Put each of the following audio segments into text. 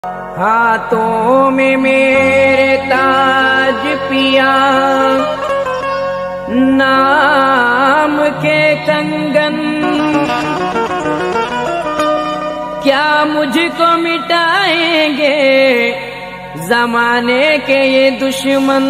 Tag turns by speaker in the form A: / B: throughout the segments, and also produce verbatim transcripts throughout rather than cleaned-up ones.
A: हाथों में मेरे ताज पिया, नाम के कंगन, क्या मुझको मिटाएंगे जमाने के ये दुश्मन।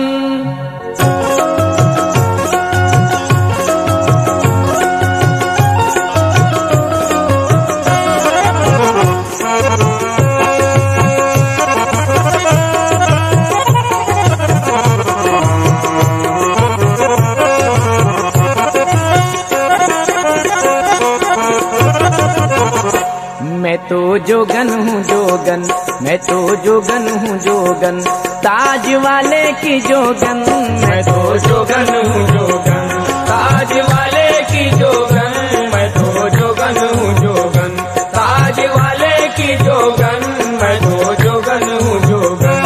A: मैं तो जोगन हूँ जोगन, मैं तो जोगन हूँ जोगन, ताज वाले की जोगन।
B: मैं तो जोगन हूँ जोगन, ताज वाले की जोगन। मैं तो जोगन हूँ जोगन, ताज वाले की जोगन। मैं तो जोगन हूँ जोगन।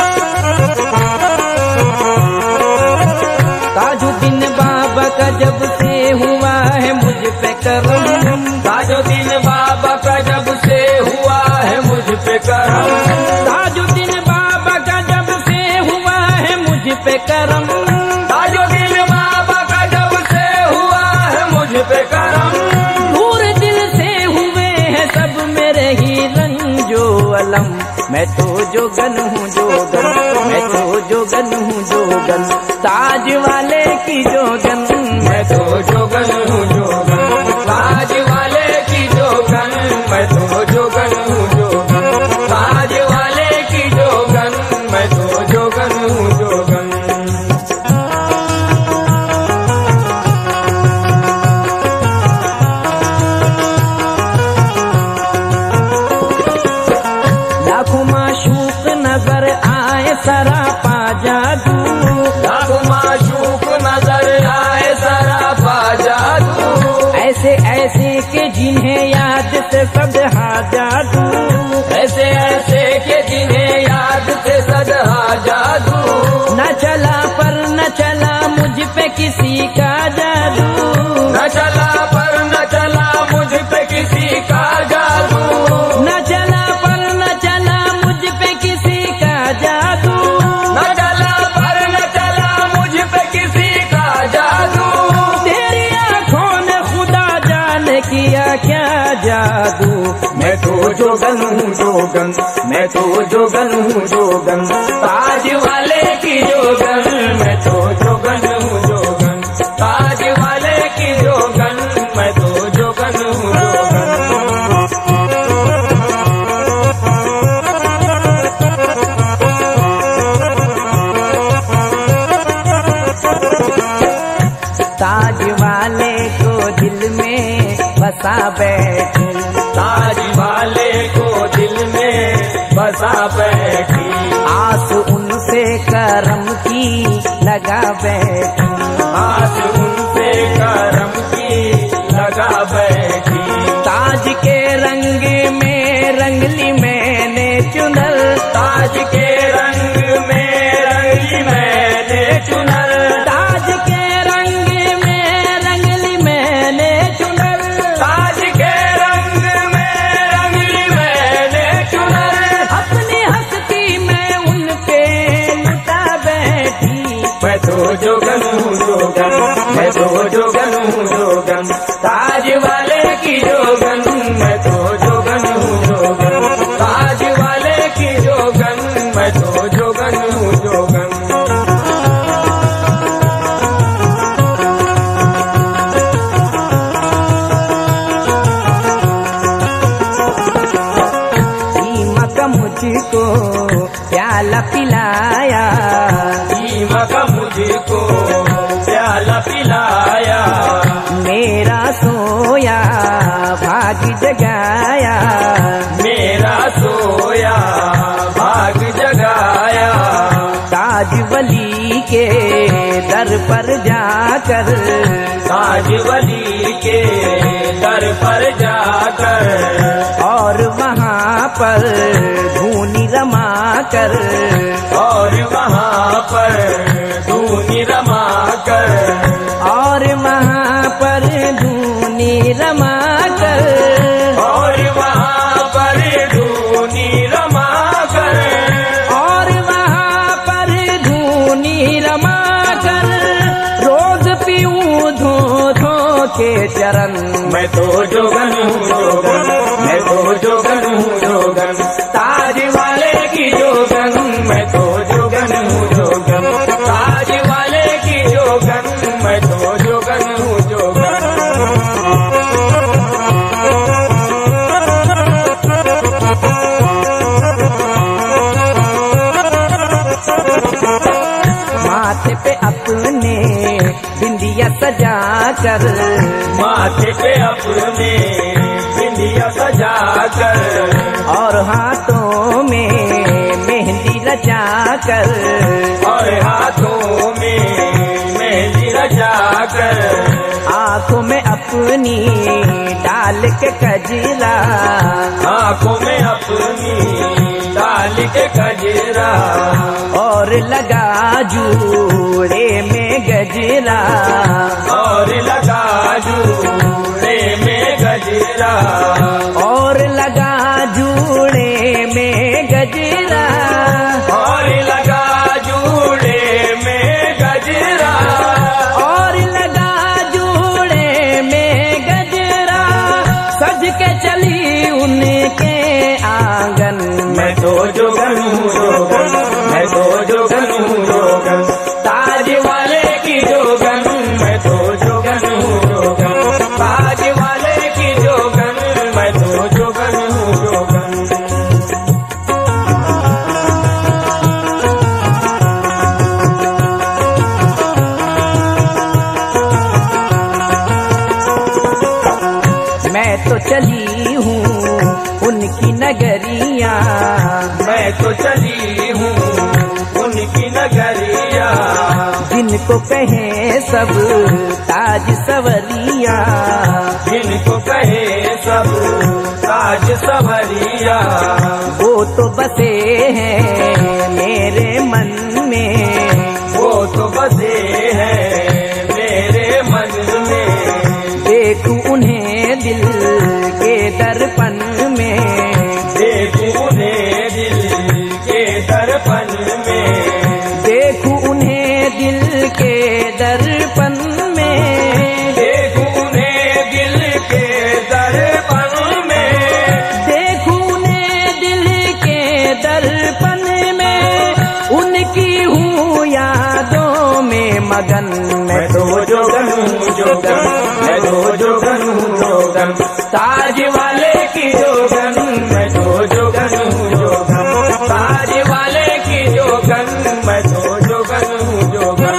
A: ताजुद्दीन बाबा का जब से हुआ है मुझ पे करम,
B: ताजुद्दीन बाबा का जब से हुआ है मुझ पे करम।
A: ताजुद्दीन बाबा का जब से हुआ है मुझ पे करम।
B: ताजुद्दीन बाबा का जब से हुआ है मुझ पे करम।
A: दूर दिल से हुए हैं सब मेरे ही रंजो अलम। मैं तो जोगन हूँ जोगन, मैं तो जोगन हूँ जोगन, ताज वाले की जोगन।
B: मैं तो जोगन हूँ जोगन, ताज वाले की जोगन। मैं तो जोगन हूँ जोगन, ताज वाले की जोगन। मैं तो जोगन हूँ जोगन।
A: लाखों माशूक नजर आए सरापा जादू,
B: लाखों माशूक नजर आए सरापा जादू।
A: ऐसे ऐसे के जिन्हें याद से सदहा जादू,
B: ऐसे ऐसे के जिन्हें याद से सदहा जादू।
A: न चला पर न चला मुझ पे किसी का जादू,
B: न चला पर न चला मुझ पे किसी का जादू।
A: न चला पर न चला मुझ पे किसी का जादू,
B: न चला पर न चला मुझ पे किसी का जादू।
A: तेरी आंखों ने खुदा जाने किया क्या जादू।
B: मैं तो जोगन हूँ जोगन, मैं तो जोगन हूँ जोगन, ताज वाले की जोगन। मैं तो जोगन हूँ जोगन, ताज वाले की जोगन। मैं तो जोगन हूँ जोगन।
A: ताज वाले को दिल में बसा बैठी,
B: ताज वाले को दिल में बसा बैठी।
A: आस उनसे करम की लगा बैठी,
B: आस उनसे करम की लगा बैठी।
A: ताज के रंग में रंगली मैंने चुनर,
B: ताज के रंग में रंगली मैंने चुनर।
A: ताज के रंग में रंगली मैंने चुनर,
B: ताज के रंग में रंगली मैंने चुनर।
A: अपनी हस्ती में उनके लुटा बैठी।
B: मैं तो जोगन हूँ जोगन, मैं तो जोगन हूँ जोगन, ताज वाले की जोगन। मैं तो जोगन हूँ जोगन, ताज वाले की जोगन। मैं तो जोगन हूँ जोगन।
A: मुझको प्याला पिलाया,
B: ईमा का मुझको प्याला पिलाया।
A: मेरा सोया भाग जगाया,
B: मेरा सोया भाग जगाया।
A: ताज वली के दर पर जाकर,
B: ताज वली के दर पर जाकर।
A: और वहाँ पर धूनी रमा कर,
B: और वहाँ पर धूनी रमा कर।
A: और वहाँ पर धूनी रमा कर,
B: और वहाँ पर धूनी रमा कर।
A: चरण।
B: मैं तो जोगन हूँ जोगन, मैं तो जोगन हूँ जोगन, ताज वाले की जोगन। मैं तो जोगन हूँ जोगन, ताज वाले की जोगन। मैं तो जोगन हूँ जोगन।
A: माथे पे अपने बिंदिया सजा कर,
B: माथे पे अपने बिंदिया सजा कर,
A: और हाथों में मेहंदी रचा कर,
B: और हाथों में मेहंदी रचा कर,
A: आंखों में अपनी डाल के कजरा,
B: आंखों में अपनी डाल के कजरा,
A: और लगा जूड़े में गजरा,
B: और लगा जूड़े में गजरा,
A: और लगा जूड़े में गजरा,
B: और लगा जूड़े में गजरा,
A: और लगा जूड़े में गजरा, सज के चली उनके आंगन।
B: मैं तो जोगन हूँ जोगन, मैं तो जोगन हूँ जोगन, ताज वाले की जोगन। मैं तो जोगन हूँ जोगन, ताज वाले की जोगन। मैं तो जोगन हूँ जोगन।
A: मैं तो चली हूँ उनकी नगरिया,
B: मैं तो चली हूँ उनकी नगरिया,
A: जिनको कहे सब ताज सवरिया,
B: जिनको कहे सब ताज सवरिया।
A: वो तो बसे हैं मेरे मन में,
B: वो तो बसे हैं मेरे मन में,
A: देखूं उन्हें दिल के दर्पण में,
B: देखूं उन्हें दिल के दर्पण में,
A: देखूं उन्हें दिल के दर्पण में,
B: देखूं उन्हें दिल के दर्पण में,
A: देखूं उन्हें दिल के दर्पण में, उनकी हूँ यादों में मगन।
B: मैं तो जोगन हूँ जोगन, मैं तो जोगन हूँ जोगन, ताज वाले की जोगन। मैं तो जोगन हूँ जोगन, ताज वाले की जोगन। मैं तो जोगन हूँ जोगन।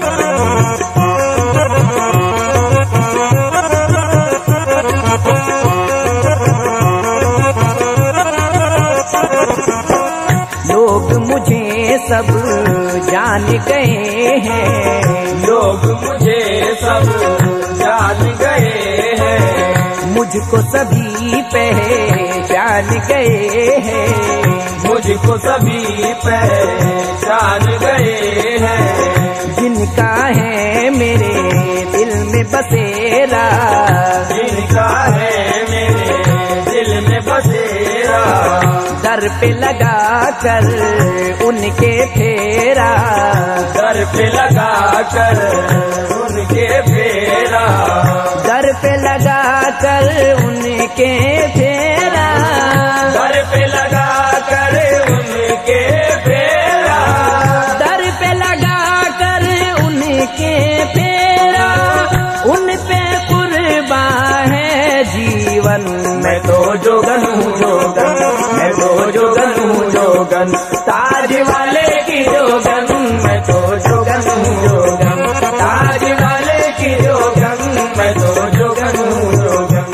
A: लोग मुझे सब जान गए हैं,
B: लोग मुझे सब जान गए हैं,
A: मुझको सभी पहचान गए हैं,
B: मुझको सभी पहचान गए हैं,
A: जिनका है मेरे दिल में बसेरा,
B: जिनका है मेरे दिल में बसेरा,
A: दर पे लगा कर उनके फेरा,
B: दर पे लगा कर उनके फेरा,
A: दर पे लगा कर उनके फेरा,
B: दर पे लगा कर उनके फेरा,
A: दर पे लगा कर उनके फेरा, उन पे कुर्बा है जीवन।
B: मैं तो जोगन हूँ जोगन, मैं तो जोगन हूँ जोगन, ताज वाले की जोगन। मैं तो जोगन हूँ जोगन, ताज वाले की जोगन। मैं तो जोगन हूँ जोगन।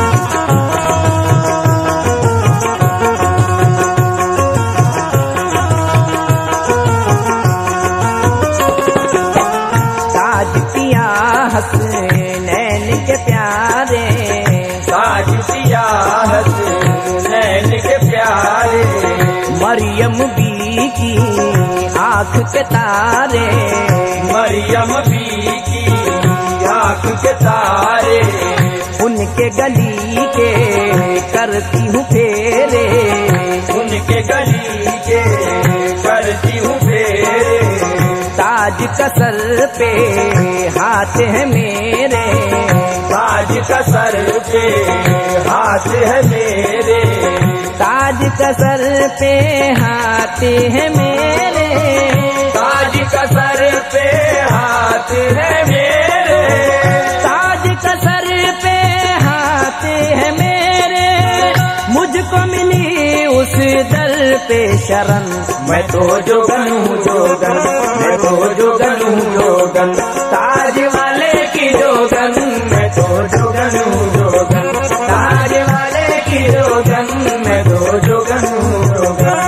A: ताज पिया हसनैन के प्यारे,
B: ताज पिया हसनैन के प्यारे,
A: मरियम बी की आँख के तारे,
B: मरियम बी की आँख के तारे,
A: उनके गली के करती हूँ फेरे,
B: उनके गली के करती हूँ फेरे,
A: ताज कसर पे हाथ है मेरे,
B: ताज का सर पे हाथ है मेरे,
A: ताज का सर पे हाथ है मेरे,
B: ताज का सर पे हाथ है मेरे,
A: ताज का सर पे हाथ है मेरे, मुझको मिली उस दर पे शरण।
B: मैं तो जोगन हूँ जोगन, मैं तो जोगन हूँ जोगन, ताज वाले की जोगन, मैं तो जोगन हूँ जोगन, ताज वाले की जोगन, मैं तो जोगन हूँ जोगन।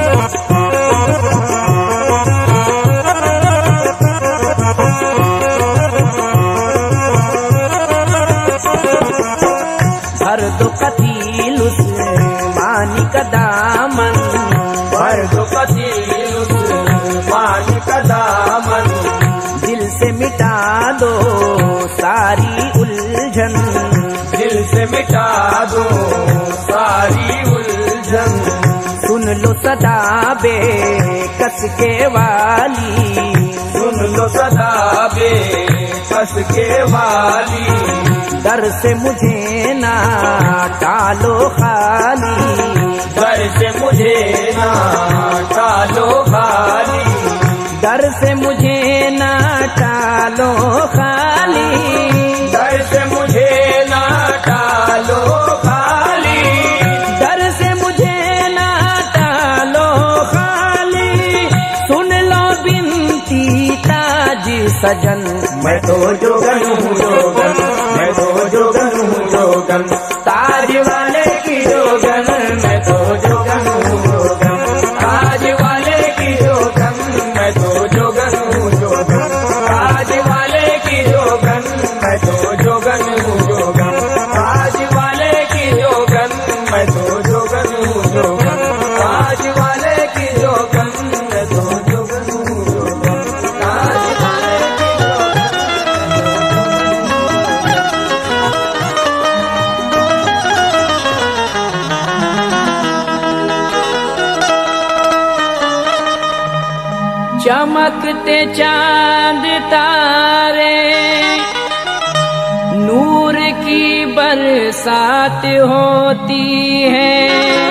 A: भर दो कतील उस मानी का दामन,
B: भर दो कतील उस मानी का दामन,
A: दिल से मिटा दो सारी उलझन,
B: दिल से मिटा दो सारी उलझन।
A: सुन लो सदा बेकस के वाली,
B: सुन लो सदा बेकस के वाली,
A: दर से मुझे ना टालो खाली,
B: दर से मुझे ना टालो खाली,
A: दर से मुझे ना टालो खाली,
B: दर से मुझे ना टालो खाली,
A: दर से मुझे ना टालो खाली। सुन लो बिनती ताज सजन,
B: मैं तो जोगन हूँ जोगन, मैं तो जोगन हूँ जोगन, ताज वाले की जोगन, मैं तो जोगन हूँ जोगन, ताज वाले की जोगन, मैं तो जोगन हूँ जोगन, ताज वाले की जोगन, मैं तो जोगन हूँ जोगन, ताज वाले की जोगन, मैं तो जोगन हूँ जोगन, ताज वाले की जोगन, मैं तो जोगन हूँ जोगन, ताज वाले की
A: चमकते चांद तारे नूर की बरसात होती है,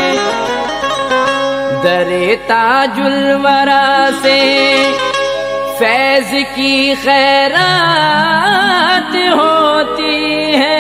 A: दरे ताजुल वरा से फैज की खैरात होती है।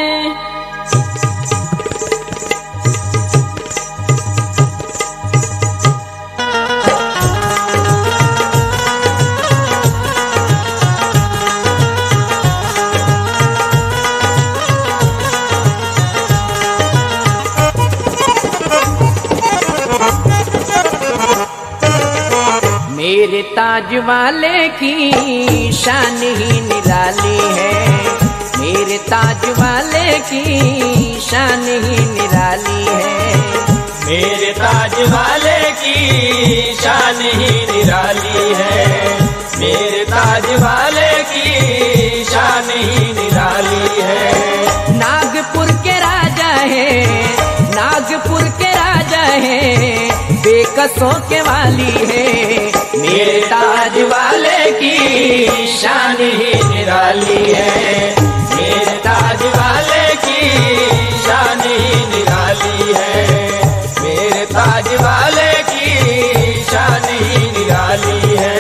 A: मेरे ताज वाले की शान ही निराली है, मेरे ताज वाले की शान ही निराली है,
B: मेरे ताज वाले की शान ही निराली है, मेरे ताज वाले की शान ही निराली है।
A: नागपुर के राजा है, नागपुर के राजा है, बेकसों के वाली है,
B: मेरे ताज वाले की शान ही निराली है, मेरे ताज वाले की शान ही निराली है, मेरे ताज वाले की शान ही निराली है।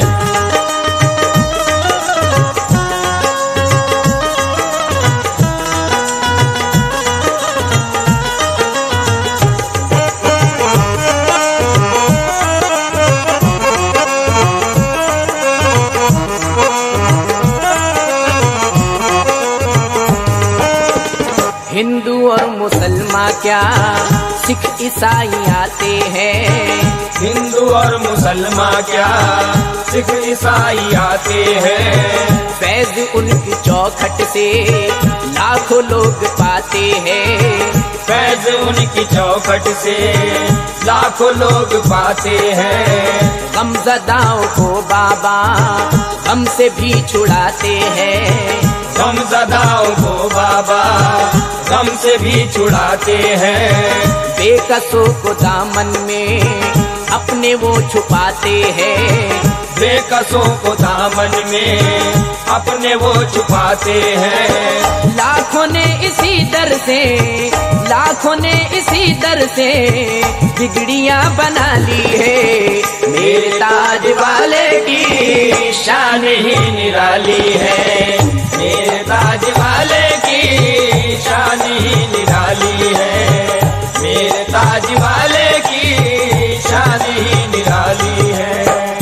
A: हिंदू और मुसलमान क्या सिख ईसाई आते हैं,
B: हिंदू और मुसलमान क्या सिख ईसाई आते हैं,
A: फैज उनकी चौखट से लाखों लोग पाते हैं,
B: फैज उनकी चौखट से लाखों लोग पाते हैं,
A: गमज़दाओं को बाबा हमसे भी छुड़ाते हैं,
B: गमज़दाओं को बाबा गम से भी छुड़ाते हैं,
A: बेकसों को दामन में अपने वो छुपाते हैं,
B: बेकसों को दामन में अपने वो छुपाते हैं।
A: लाखों ने इसी दर से लाखों ने इसी दर से बिगड़ियां बना ली है। मेरे ताज वाले की
B: शान ही निराली है। मेरे ताज वाले की शान ही निराली है। मेरे ताज वाले की शान ही निराली है।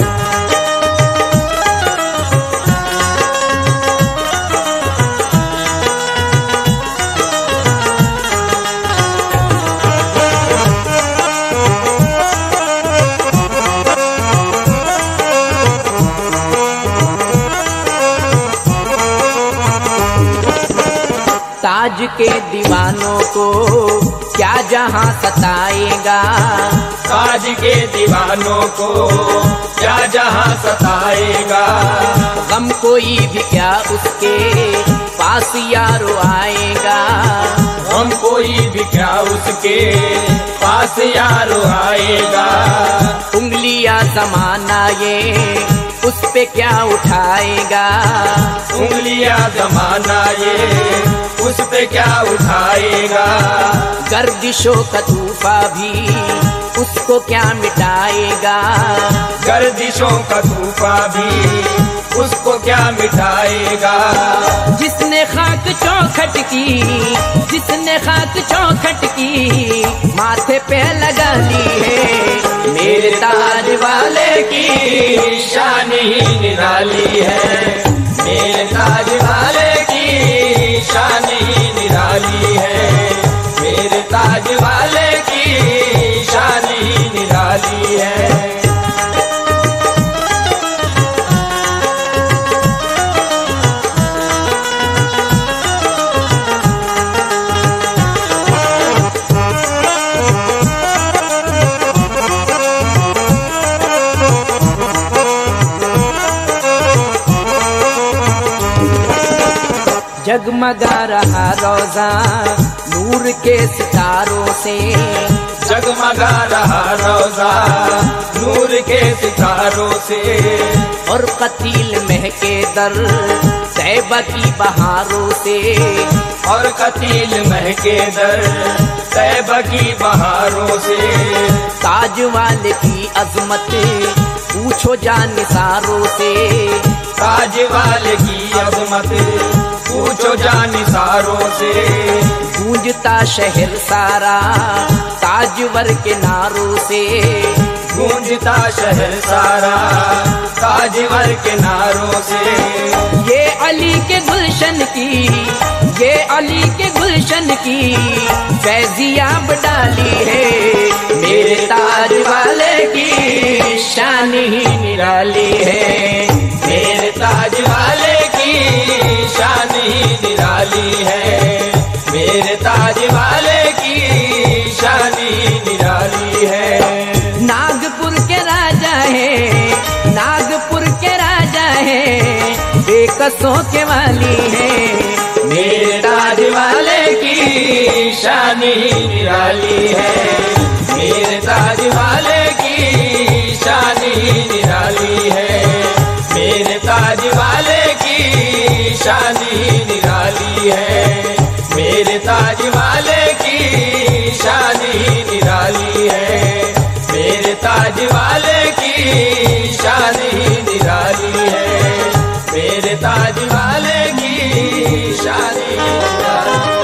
A: ताज के दीवानों को क्या जहां सताएगा।
B: ताज के दीवानों को क्या जहां सताएगा।
A: गम कोई भी क्या उसके पास यारो आएगा।
B: हम कोई भी क्या उसके पास यारो आएगा।
A: उंगलियां जमाना ये उस पे क्या उठाएगा।
B: उंगलियां जमाना ये उस पे क्या उठाएगा।
A: गर्दिशों का तूफा भी उसको क्या मिटाएगा।
B: गर्दिशों का तूफा भी उसको क्या मिटाएगा।
A: जिसने खाक चौखट की जिसने खाक चौखट की माथे पे लगा ली है। मेरे ताज वाले की
B: शान ही निराली है। मेरे ताज वाले की शान ही निराली है। मेरे ताज वाले की शान ही निराली है।
A: जगमगा रहा रोजा नूर के सितारों से।
B: जगमगा रहा रोजा नूर के सितारों से।
A: और कतील महके दर तैबा की बहारों से।
B: और कतील महके दर तैबा की बहारों से।
A: ताज वाले की अजमत पूछो जानिसारों से।
B: ताज वाले की अजमत पूछो जानिसारों से।
A: गूंजता शहर सारा ताजवर के नारों से।
B: गूंजता शहर सारा ताजवर के नारों से।
A: ये अली के गुलशन की ये अली के गुलशन की फैजियाब डाली है। मेरे ताज वाले की शान ही निराली है।
B: मेरे ताज वाले की शान ही निराली है। मेरे ताज वाले की शान ही निराली है।
A: नागपुर के राजा है नागपुर के राजा है बेकसों के वाली है।
B: मेरे ताज वाले की शान ही निराली है। मेरे ताज वाले की शान ही निराली है। मेरे ताज वाले की शान ही निराली है। मेरे ताज वाले की शान ही निराली है। मेरे ताज वाले की शान ही निराली है। मेरे ताज वाले की शान ही निराली है।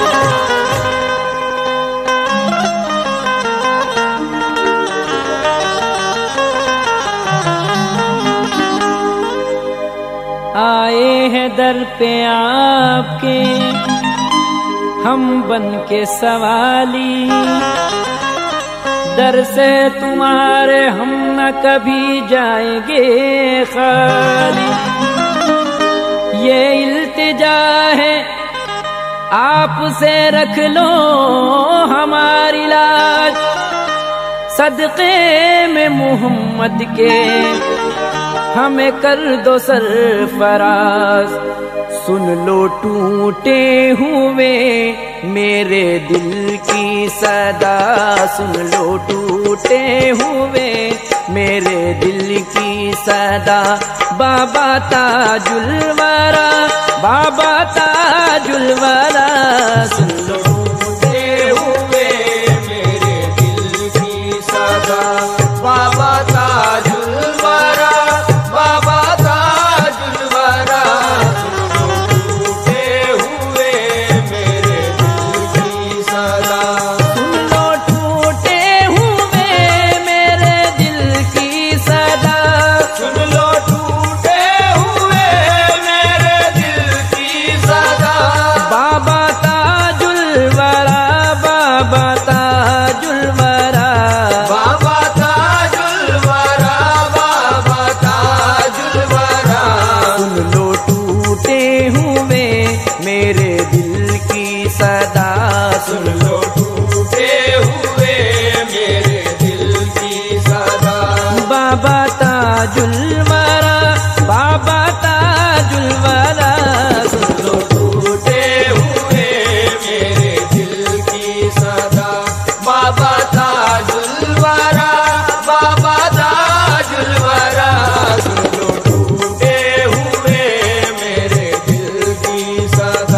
A: आए हैं दर पे आपके हम बन के सवाली। दर से तुम्हारे हम न कभी जाएंगे खाली। ये इल्तिजा है आपसे रख लो हमारी लाज। सदक़े में मोहम्मद के हमें कर दो सरफराज। सुन लो टूटे हुए मेरे दिल की सदा। सुन लो टूटे हुए मेरे दिल की सदा। बाबा ताजुल वरा, बाबा ताजुल वरा। सुन लो
B: टूटे हुए मेरे दिल की सदा, बाबा ताजुल वरा, बाबा ताजुल वरा। टूटे हुए मेरे दिल की सदा,
A: सुन लो टूटे हुए मेरे दिल की सदा।
B: सुन लो टूटे हुए मेरे दिल की सदा।
A: बाबा ताजुल वरा, बाबा ताजुल वरा।
B: बाबा ताजुल वरा, बाबा ताजुल वरा।
A: सुन लो टूटे हुए मेरे दिल की सदा।
B: सुन लो टूटे हुए मेरे दिल की सदा।
A: बाबा ताजुल वरा, बाबा ताजुल वरा। सुन लो
B: टूटे हुए मेरे दिल की सदा, बाबा ताजुल वरा, बाबा ताजुल वरा। सुन लो टूटे हुए मेरे दिल की सदा।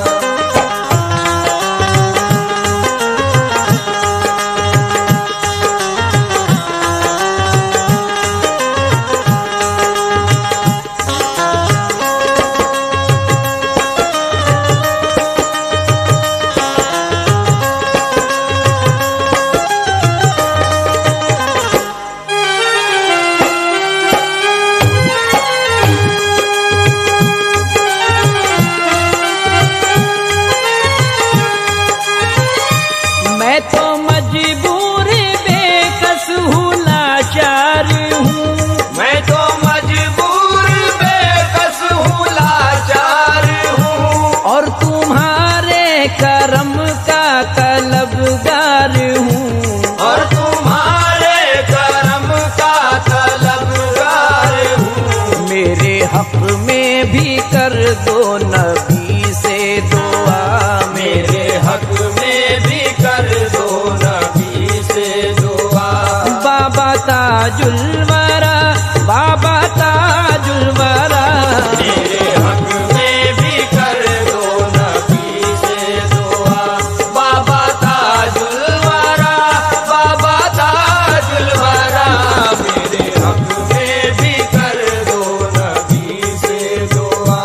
A: मैं तो मजबूर बेकस हूँ, लाचार हूँ।
B: मैं तो मजबूर बेकस हूँ, लाचार हूँ।
A: और तुम्हारे करम का तलबगार हूँ।
B: और तुम्हारे करम का तलबगार हूँ।
A: मेरे हक में भी कर दो नबी से दुआ।
B: मेरे हक में भी कर दो नबी से दुआ।
A: बाबा ताजुल वरा, बाबा ताजुल वरा।
B: मेरे हक में भी कर दो नबी से दुआ। बाबा ताजुल वरा, बाबा ताजुल वरा। मेरे हक में भी कर दो नबी से दुआ।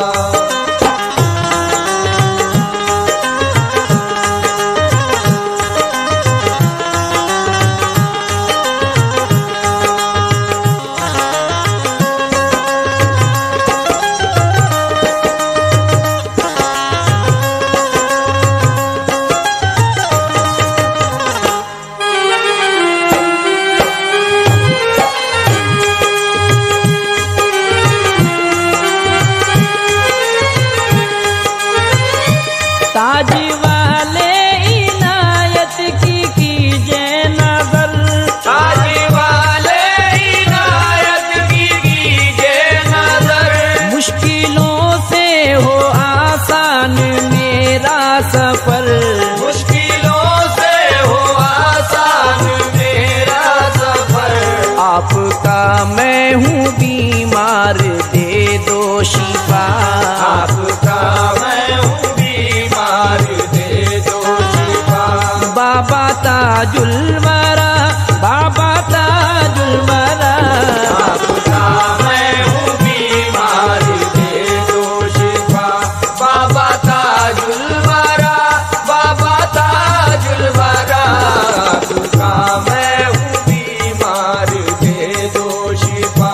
A: ताज वाले इनायत की कीजिए नजर।
B: ताज वाले इनायत की कीजिए नजर।
A: मुश्किलों से हो आसान मेरा सफर।
B: मुश्किलों से हो आसान मेरा सफर।
A: आपका मैं हूँ बीमार, दे दो शिफा।
B: आपका मैं हूँ बीमार, दे दो शिफा।
A: बाबा ताजुल वरा, बाबा ताजुल वरा।
B: आपका मैं हूँ बीमार, दे दो शिफा। बाबा ताजुल वरा, बाबा ताजुल वरा। आपका मैं हूँ बीमार, दे दो शिफा।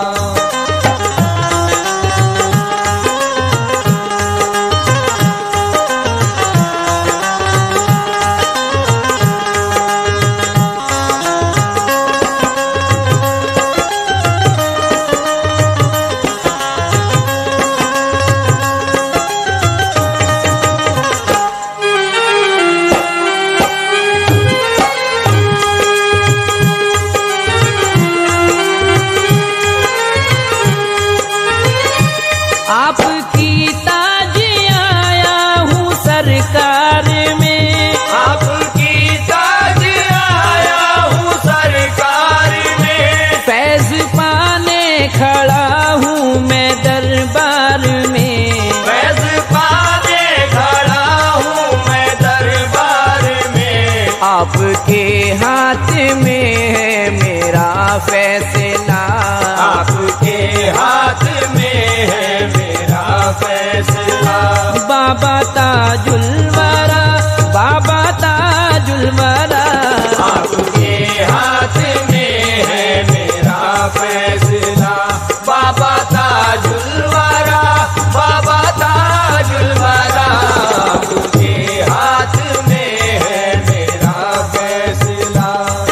A: हाथ में है मेरा फैसला,
B: आपके हाथ में है मेरा फैसला।
A: बाबा ताजुल वरा, बाबा ताजुल वरा,
B: आपके हाथ में है मेरा फैसला। बाबा ताजुल वरा, बाबा ताजुल वरा, आपके हाथ में है मेरा फैसला।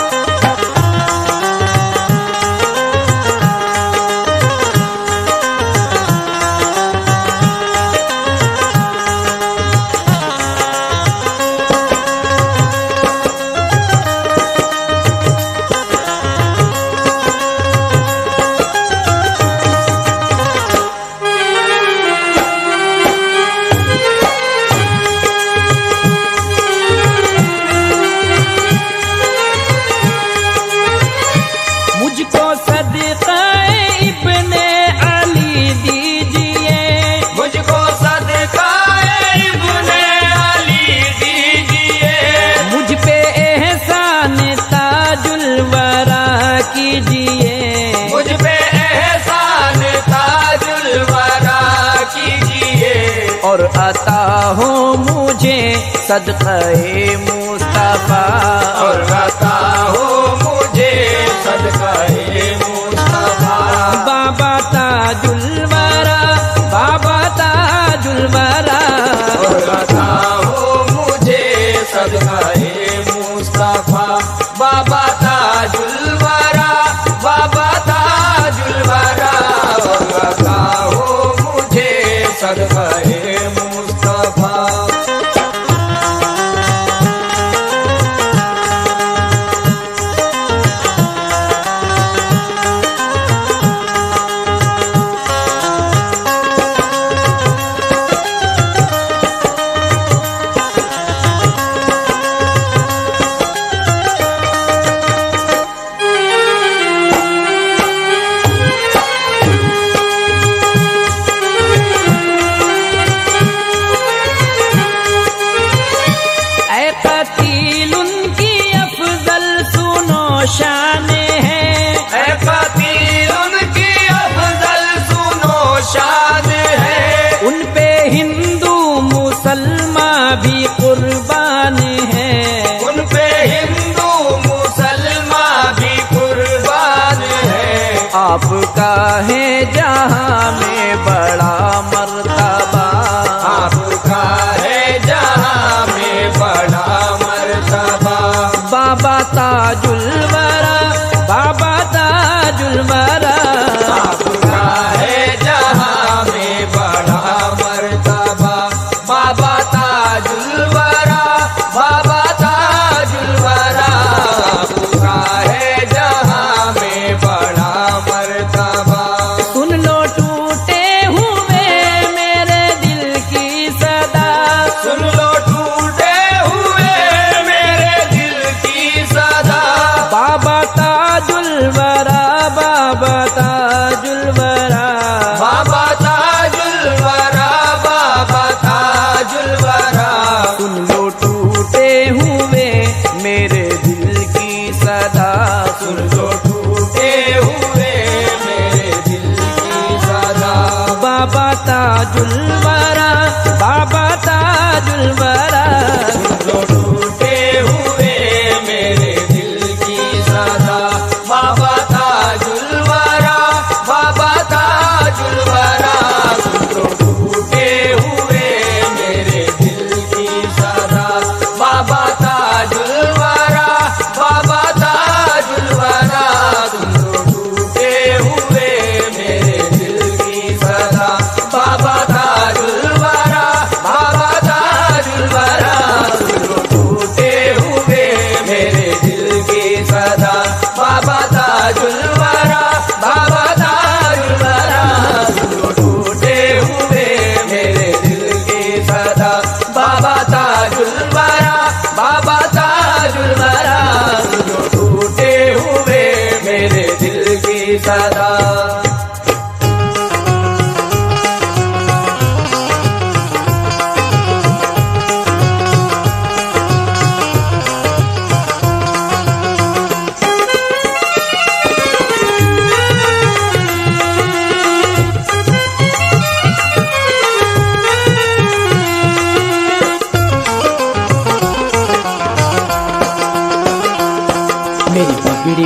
A: मुझको सदक़ाए इब्ने अली दीजिए,
B: मुझको सदक़ाए इब्ने अली दीजिए।
A: मुझ पे एहसान ताजुल वरा कीजिए,
B: मुझ पे एहसान ताजुल वरा कीजिए।
A: और अता हो मुझे सदक़ाए मुस्तफा,
B: और अता हो मुझे सदक़ाए मुस्तफा।
A: बाबा ताजुल वरा, बाबा ताजुल वरा,
B: और अता हो मुझे सदक़ाए मुस्तफा। बाबा ताजुल वरा, बाबा ताजुल वरा, और अता हो मुझे सदक़ाए मुस्तफा।
A: ऐ कतील उनकी अफजल सुनो शान है,
B: ऐ कतील उनकी अफजल सुनो शान है।
A: उन पे हिंदू मुसलमान भी कुर्बान है,
B: उन पे हिंदू मुसलमान भी कुर्बान है।
A: आपका है जहां में बड़ा मर्तबा,
B: आपका है जहां में बड़ा मर्तबा।
A: बाबा ताजुल वरा, बाबा ताजुल वरा,
B: आपका है जहां में बड़ा मर्तबा। बाबा ताजुल वरा, बाबा ताजुल वरा, आपका है जहां में बड़ा मर्तबा।
A: सुन लो टूटे हुए मेरे दिल की सदा,
B: सुन लो टूटे हुए मेरे दिल की सदा।
A: बाबा ताजुल वरा, बाबा ताजुल वरा,
B: बाबा ताजुल वरा, बाबा ताजुल वरा।
A: सुन लो टूटे हुए मेरे दिल की सदा,
B: सुन लो टूटे हुए मेरे दिल की सदा।
A: बाबा ताजुल वरा, बाबा ताजुल वरा,
B: सुन लो टूटे हुए मेरे दिल की सदा। बाबा ताजुल वरा, बाबा ताजुल वरा, सुन लो टूटे हुए मेरे दिल की सदा। बाबा ताजुल वरा, बाबा ताजुल वरा, सुन लो टूटे हुए मेरे दिल की सदा। बाबा ताजुल वरा, बाबा ताजुल वरा, सुन लो टूटे हुए मेरे दिल की सदा। बाबा ताजुल वरा, बाबा ताजुल वरा, सुन लो टूटे हुए मेरे दिल की सदा। बाबा ताजुल वरा, बाबा ताजुल वरा, सुन लो टूटे हुए मेरे दिल की सदा।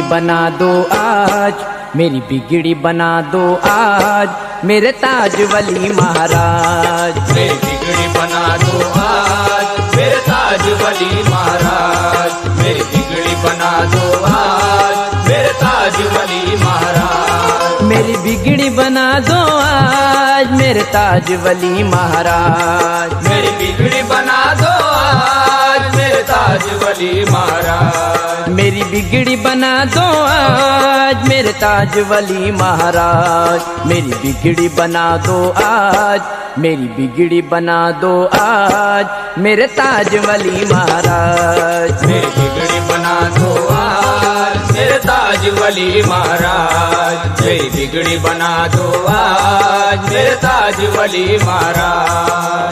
A: बना दो आज, मेरी बिगड़ी बना दो आज, मेरे ताज वली महाराज।
B: मेरी बिगड़ी बना दो आज, मेरे ताज वली महाराज। मेरी बिगड़ी बना दो आज, मेरे ताज वली महाराज।
A: मेरी बिगड़ी बना दो आज, मेरे ताज वली महाराज।
B: मेरी बिगड़ी बना दो आज, मेरे ताज वली महाराज।
A: मेरी बिगड़ी बना दो आज, मेरे ताज वली महाराज। मेरी बिगड़ी बना दो आज, मेरी बिगड़ी बना दो आज, मेरे ताज वली महाराज।
B: मेरी बिगड़ी बना दो आज, मेरे ताज वली महाराज। मेरी बिगड़ी बना दो आज, मेरे ताज वली महाराज।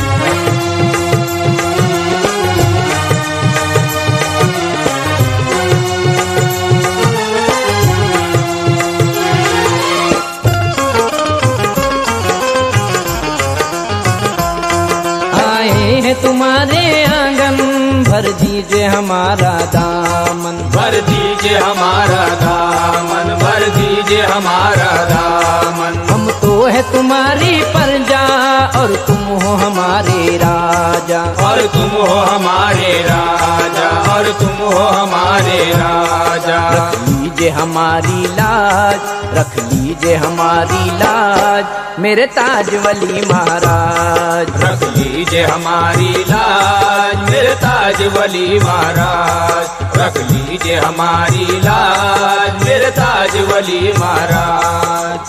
A: तुम्हारे आंगन भर दीजिए हमारा दामन,
B: भर दीजिए हमारा दामन, भर दीजिए हमारा दामन।
A: हम तो है तुम्हारी प्रजा और तुम हो हमारे राजा,
B: और तुम हो हमारे राजा, और तुम हो हमारे राजा।
A: रख लीजिए हमारी लाज, रख लीजिए हमारी लाज, मेरे ताज वली महाराज।
B: रख लीजिए हमारी लाज, मेरे ताज वली महाराज। रख लीजिए हमारी लाज, मेरे ताज वली महाराज।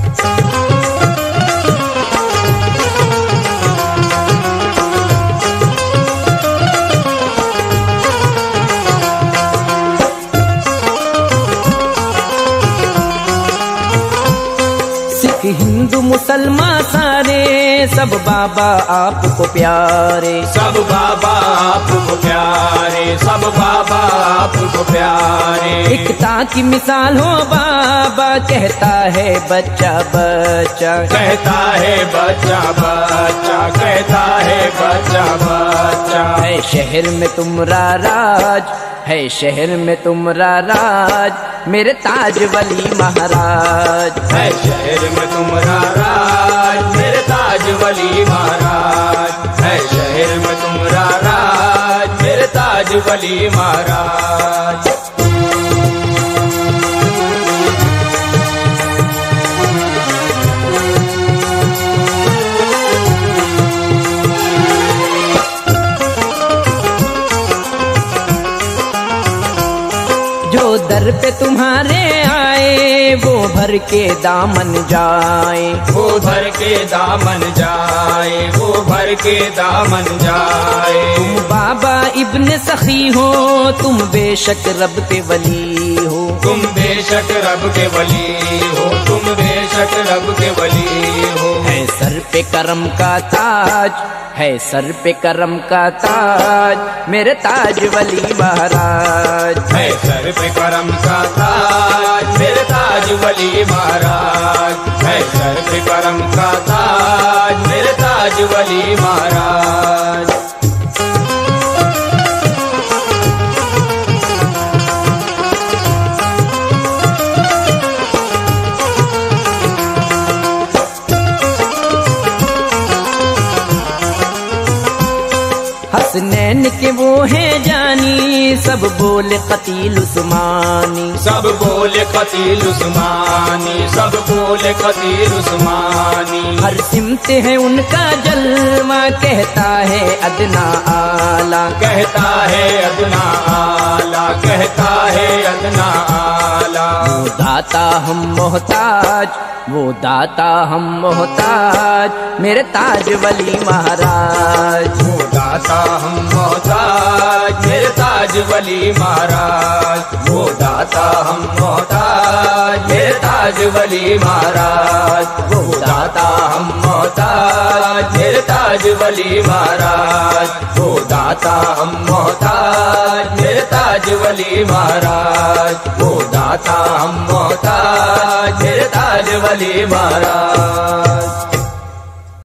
A: हिंदू मुसलमान सारे सब बाबा आपको प्यारे,
B: सब बाबा आपको प्यारे, सब बाबा आपको प्यारे।
A: एकता की मिसाल हो बाबा, कहता है बच्चा बच्चा,
B: कहता है बच्चा बच्चा, कहता है बच्चा बच्चा।
A: है शहर में तुमरा राज, है शहर में तुमरा राज, मेरे ताज वली महाराज।
B: है शहर में तुमरा राज, मेरे ताज वली महाराज। है शहर में तुमरा राज, मेरे ताज वली महाराज।
A: जो दर पे तुम्हारे आए वो भर के दामन जाए,
B: वो भर के दामन जाए, वो भर के दामन जाए।
A: तुम बाबा इब्ने सखी हो, तुम बेशक रब के वली हो,
B: तुम बेशक रब के वली हो, तुम बेशक रब के वली हो।
A: है सर पे करम का ताज, है सर पे करम का ताज, मेरे ताज वली महाराज।
B: है सर पे करम का ताज, मेरे ताज वली महाराज। है सर पे करम का ताज, मेरे ताज वली महाराज।
A: हसनैन के वो है जानी, सब बोले कतील उस्मानी,
B: सब बोले कतील उस्मानी, सब बोले कतील उस्मानी।
A: हर सिमत है उनका जलवा, कहता है अदना आला,
B: कहता है अदना आला, कहता है अदना आला।
A: वो दाता हम मोहताज, वो दाता हम मोहताज, मेरे ताज वली महाराज।
B: वो दाता हम मोहताज, मेरे ताज वली महाराज। वो दाता हम मोहताज, मेरे ताज वली महाराज। वो दाता हम मोहताज, मेरे ताज वली महाराज। वो दाता हम मोहताज, मेरे ताज वली महाराज। वो दाता हम मोहताज, मेरे ताज वली महाराज।